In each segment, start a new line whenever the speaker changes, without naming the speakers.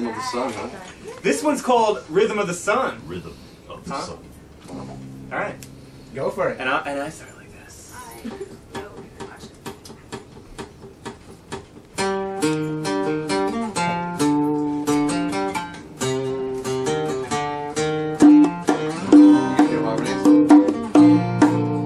of the Sun, huh?
This one's called Rhythm of the Sun.
Rhythm of the Sun.
All right.
Go for it.
And I start like this.
Your harmonies.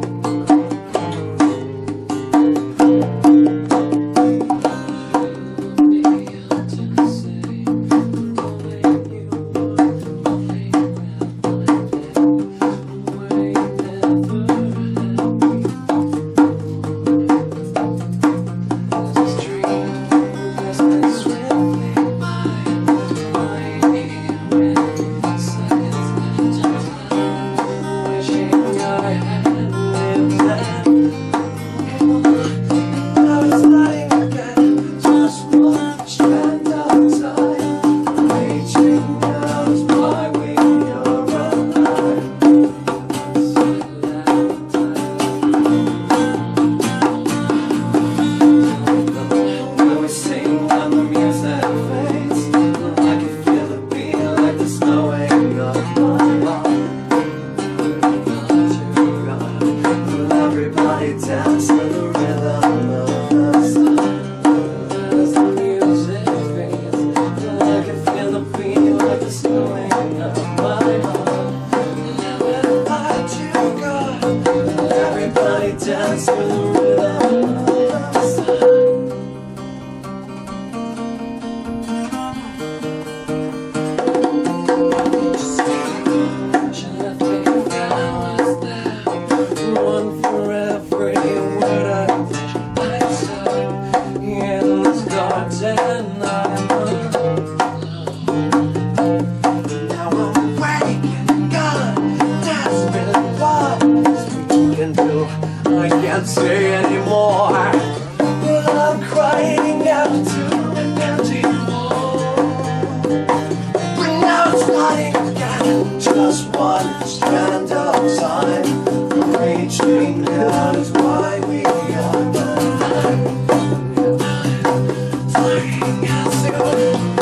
Dance to the rhythm of the sun. As the music fades, I can feel the beat like the snowing of my heart. Everybody to God, everybody dance to the rhythm of the sun. She left me flowers there, one for every word I wish I said in this garden. Now I'm waking, God, that's really what we can do. I can't say anymore, but I'm crying out to an empty wall. But now it's lighting again, just one strand of time. Reaching out is why we are done. Flying out to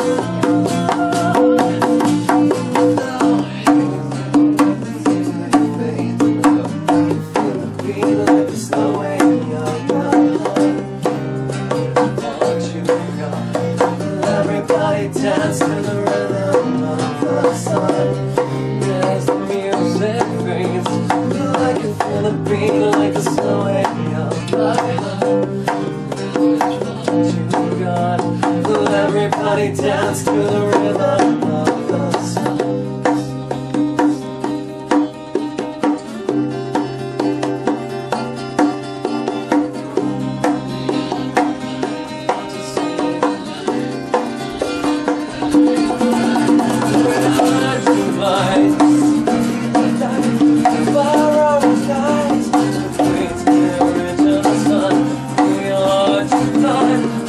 dance to the rhythm of the sun. As the music fades, I can feel the beat like the slowing of my heart. To God, will everybody dance to the rhythm of the sun. We are tonight.